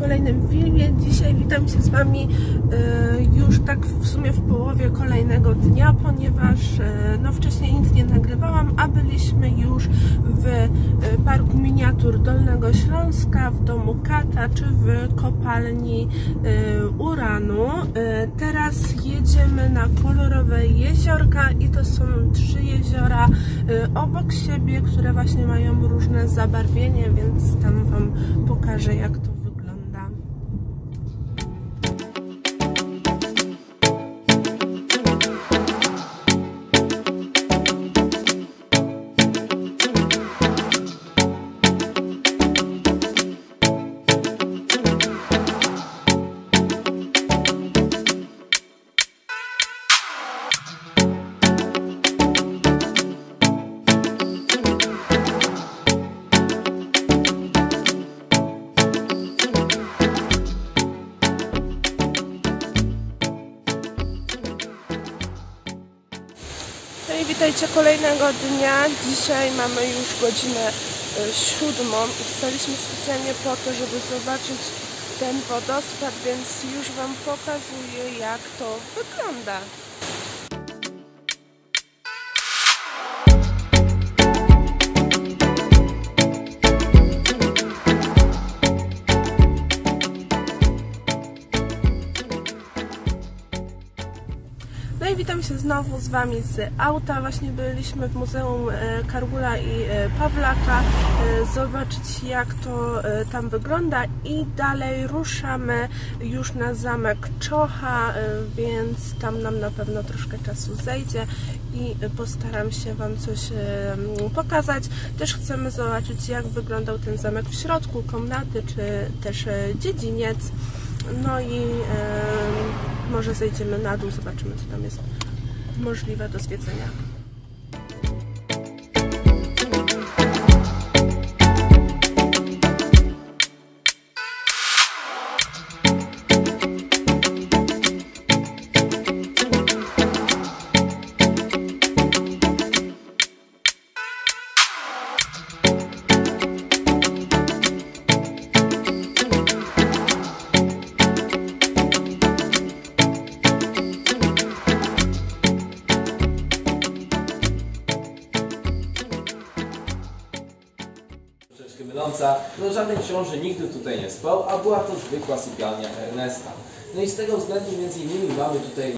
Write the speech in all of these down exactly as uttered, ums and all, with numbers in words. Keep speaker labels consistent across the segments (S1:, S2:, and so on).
S1: kolejnym filmie. Dzisiaj witam się z Wami y, już tak w sumie w połowie kolejnego dnia, ponieważ y, no wcześniej nic nie nagrywałam, a byliśmy już w y, Parku Miniatur Dolnego Śląska, w domu Kata, czy w kopalni y, uranu. Y, teraz jedziemy na kolorowe jeziorka i to są trzy jeziora y, obok siebie, które właśnie mają różne zabarwienie, więc tam Wam pokażę, jak to wygląda. No i witajcie kolejnego dnia. Dzisiaj mamy już godzinę siódmą i wstaliśmy specjalnie po to, żeby zobaczyć ten wodospad, więc już Wam pokazuję, jak to wygląda. No i witam się znowu z Wami z auta. Właśnie byliśmy w Muzeum Kargula i Pawlaka zobaczyć, jak to tam wygląda i dalej ruszamy już na zamek Czocha, więc tam nam na pewno troszkę czasu zejdzie i postaram się Wam coś pokazać. Też chcemy zobaczyć, jak wyglądał ten zamek w środku, komnaty czy też dziedziniec. No i e, może zejdziemy na dół, zobaczymy, co tam jest możliwe do zwiedzenia.
S2: Myląca. No żaden książę nigdy tutaj nie spał, a była to zwykła sypialnia Ernesta. No i z tego względu między innymi mamy tutaj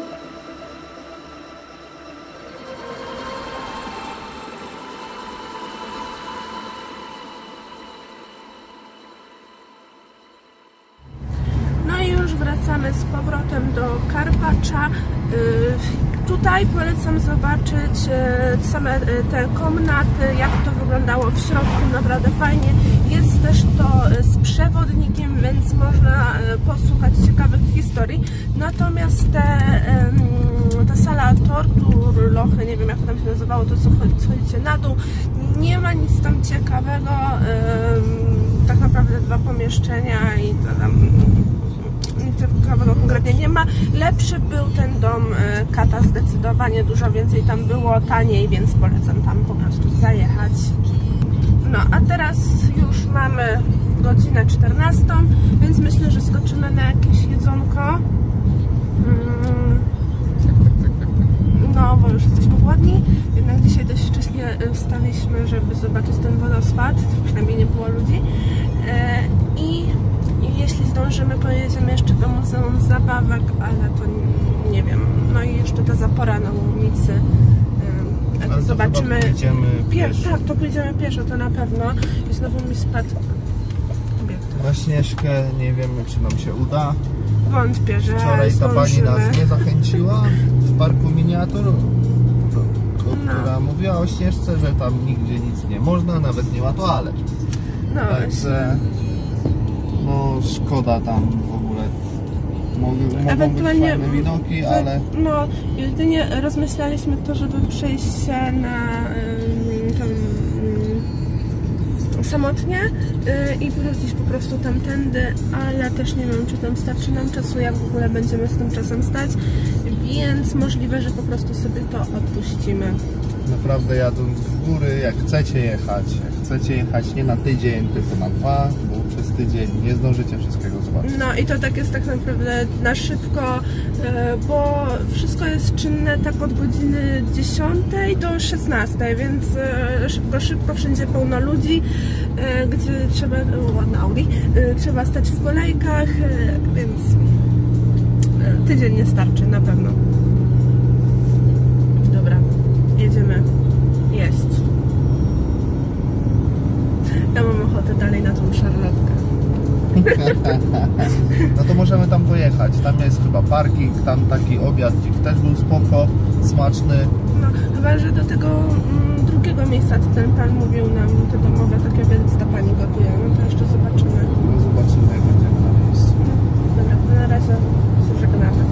S1: No i już wracamy z powrotem do Karpacza. Tutaj polecam zobaczyć same te komnaty, jak to wyglądało w środku, naprawdę fajnie. Jest też to z przewodnikiem, więc można posłuchać ciekawych historii. Natomiast te, ta sala tortur, lochy, nie wiem jak to tam się nazywało, to co schodzicie na dół, nie ma nic tam ciekawego. Tak naprawdę dwa pomieszczenia i to tam nic ciekawego konkretnie nie ma. Lepszy był ten dom Kata zdecydowanie, dużo więcej tam było, taniej, więc polecam tam po prostu zajechać. No a teraz już mamy godzinę czternastą, więc myślę, że skoczymy na jakieś jedzonko. No, bo już jesteśmy głodni, jednak dzisiaj dość wcześnie wstaliśmy, żeby zobaczyć ten wodospad, przynajmniej nie było ludzi. I jeśli zdążymy, pojedziemy jeszcze do Muzeum Zabawek, ale to nie wiem. No i jeszcze ta zapora na Łomicy.
S3: Ale
S1: zobaczymy.
S3: Pójdziemy
S1: pieszo. Tak, to pójdziemy pieszo, to na pewno. I znowu mi spadł obiekt.
S3: Na Śnieżkę nie wiemy, czy nam się uda.
S1: Wątpię, że
S3: Wczoraj ta pani nas nie zachęciła w Parku Miniatur, która no. mówiła o Śnieżce, że tam nigdzie nic nie można, nawet nie ma toalet.
S1: No
S3: Także no szkoda tam w ogóle. Mogą,
S1: ewentualnie
S3: mogą być fajne widoki, ale
S1: no jedynie rozmyślaliśmy to, żeby przejść się na ym, tam, ym, samotnie yy, i wrócić po prostu tamtędy, ale też nie wiem, czy tam starczy nam czasu, jak w ogóle będziemy z tym czasem stać, więc możliwe, że po prostu sobie to odpuścimy.
S3: naprawdę jadąc w góry, jak chcecie jechać, jak chcecie jechać nie na tydzień, tylko na dwa, bo przez tydzień, nie zdążycie wszystkiego zobaczyć.
S1: No i to tak jest tak naprawdę na szybko, bo wszystko jest czynne tak od godziny dziesiątej do szesnastej, więc szybko, szybko, wszędzie pełno ludzi, gdzie trzeba, ładna Audi, trzeba stać w kolejkach, więc tydzień nie starczy na pewno. Dobra, jedziemy jeść. Ja mam ochotę dalej na tą szarlotkę.
S3: No to możemy tam pojechać. Tam jest chyba parking, tam taki obiadzik też był spoko, smaczny.
S1: No, chyba że do tego mm, drugiego miejsca, co ten pan mówił nam, te domowe takie obiady ta pani gotuje. No to jeszcze zobaczymy.
S3: No zobaczymy, jak będziemy na miejscu.
S1: Dobra, to na razie się żegnamy.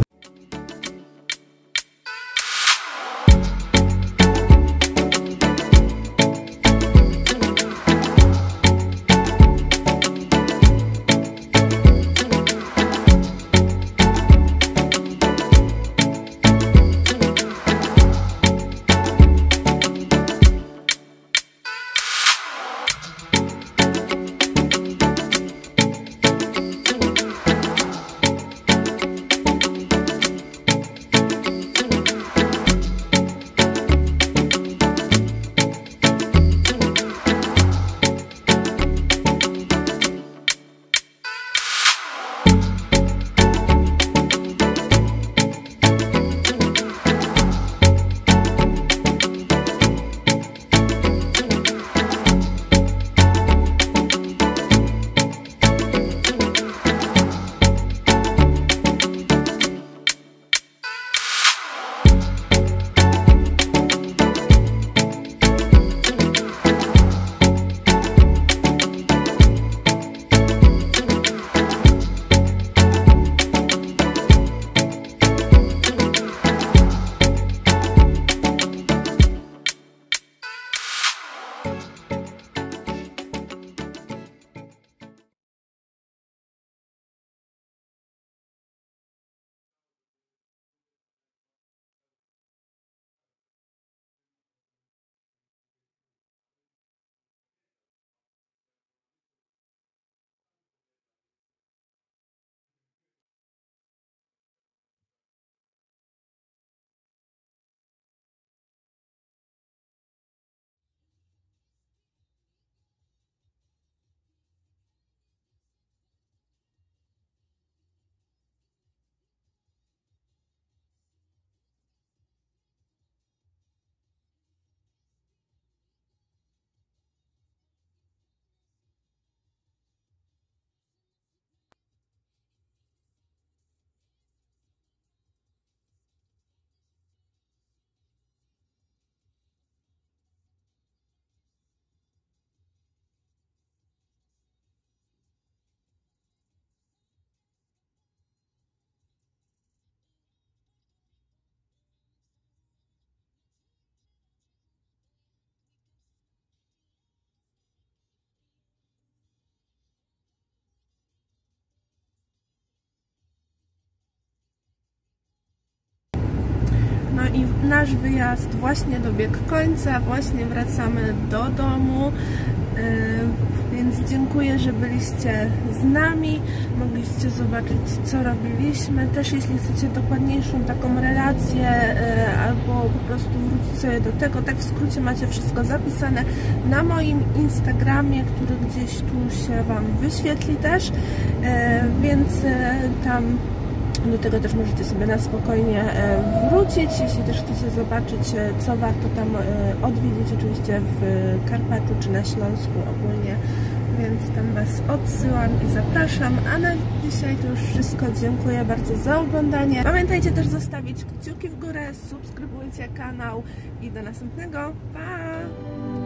S1: No i nasz wyjazd właśnie dobiegł końca, właśnie wracamy do domu, yy, więc dziękuję, że byliście z nami, mogliście zobaczyć, co robiliśmy. Też jeśli chcecie dokładniejszą taką relację yy, albo po prostu wrócić sobie do tego, tak w skrócie macie wszystko zapisane na moim Instagramie, który gdzieś tu się Wam wyświetli też, yy, więc yy, tam do tego też możecie sobie na spokojnie wrócić, jeśli też chcecie zobaczyć, co warto tam odwiedzić, oczywiście w Karpaczu czy na Śląsku ogólnie, więc tam Was odsyłam i zapraszam, a na dzisiaj to już wszystko. Dziękuję bardzo za oglądanie. Pamiętajcie też zostawić kciuki w górę, subskrybujcie kanał i do następnego. Pa!